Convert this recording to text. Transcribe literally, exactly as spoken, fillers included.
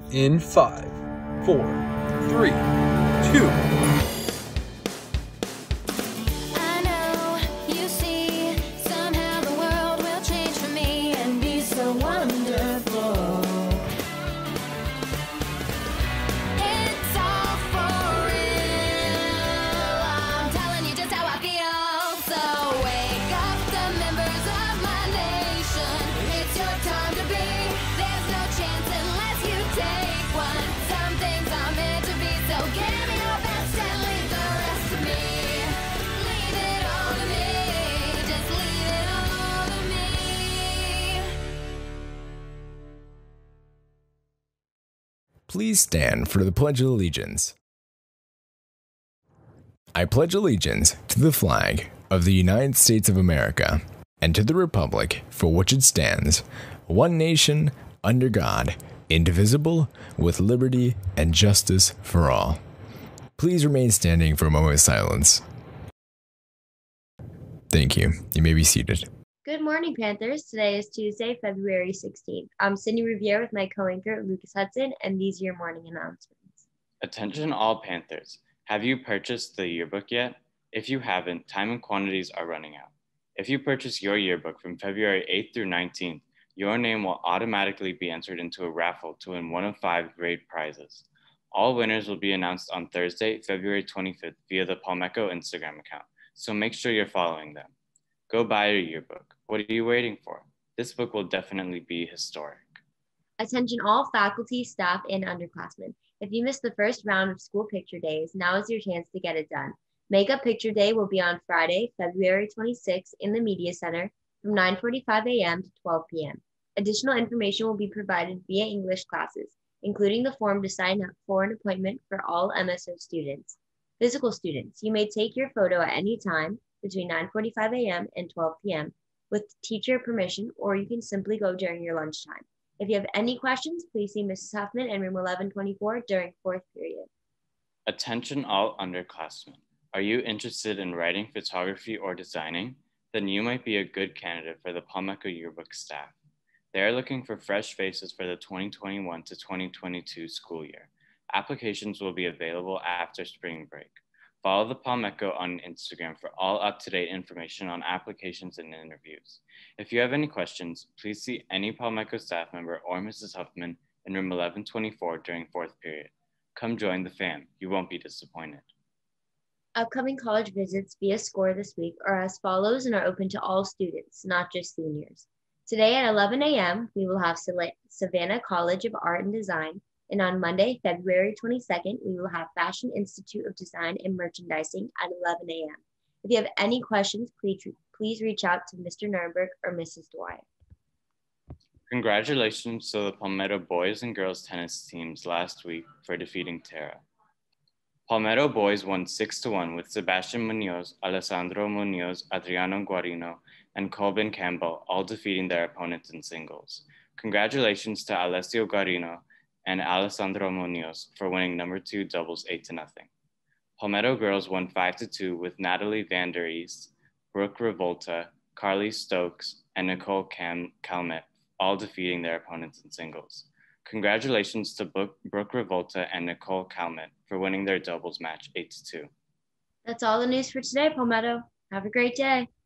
in five, four, three, two. I know, you see, somehow the world will change for me and be so wonderful. It's all for real. I'm telling you just how I feel. So wake up the members of my nation. It's your time to be. There's no chance unless you take one. Some things are meant to be, so give me your best and leave the rest to me. Leave it all to me. Just leave it all to me. Please stand for the Pledge of Allegiance. I pledge allegiance to the flag of the United States of America and to the republic for which it stands, one nation, under God, indivisible, with liberty and justice for all. Please remain standing for a moment of silence. Thank you. You may be seated. Good morning, Panthers. Today is Tuesday, February sixteenth. I'm Cindy Riviere with my co-anchor, Lucas Hudson, and these are your morning announcements. Attention all Panthers. Have you purchased the yearbook yet? If you haven't, time and quantities are running out. If you purchase your yearbook from February eighth through nineteenth, your name will automatically be entered into a raffle to win one of five great prizes. All winners will be announced on Thursday, February twenty-fifth via the Palmetto Instagram account, so make sure you're following them. Go buy your yearbook. What are you waiting for? This book will definitely be historic. Attention all faculty, staff, and underclassmen. If you missed the first round of school picture days, now is your chance to get it done. Makeup Picture Day will be on Friday, February twenty-sixth in the Media Center from nine forty-five a.m. to twelve p.m. Additional information will be provided via English classes, including the form to sign up for an appointment for all M S O students. Physical students, you may take your photo at any time between nine forty-five a.m. and twelve p.m. with teacher permission, or you can simply go during your lunchtime. If you have any questions, please see Missus Huffman in room eleven twenty-four during fourth period. Attention all underclassmen. Are you interested in writing, photography, or designing? Then you might be a good candidate for the Palmetto Yearbook staff. They are looking for fresh faces for the twenty twenty-one to twenty twenty-two school year. Applications will be available after spring break. Follow the Palmetto on Instagram for all up-to-date information on applications and interviews. If you have any questions, please see any Palmetto staff member or Missus Huffman in room eleven twenty-four during fourth period. Come join the fam. You won't be disappointed. Upcoming college visits via SCORE this week are as follows and are open to all students, not just seniors. Today at eleven a.m., we will have Savannah College of Art and Design, and on Monday, February twenty-second, we will have Fashion Institute of Design and Merchandising at eleven a.m. If you have any questions, please, please reach out to Mister Nurnberg or Missus Dwyer. Congratulations to the Palmetto boys and girls tennis teams last week for defeating Tara. Palmetto boys won six to one with Sebastian Munoz, Alessandro Munoz, Adriano Guarino, and Colvin Campbell all defeating their opponents in singles. Congratulations to Alessio Guarino and Alessandro Munoz for winning number two doubles eight to nothing. Palmetto girls won five to two with Natalie Van Der East, Brooke Revolta, Carly Stokes, and Nicole Cam Calmet, all defeating their opponents in singles. Congratulations to Brooke Revolta and Nicole Calmet for winning their doubles match eight to two. That's all the news for today, Palmetto. Have a great day.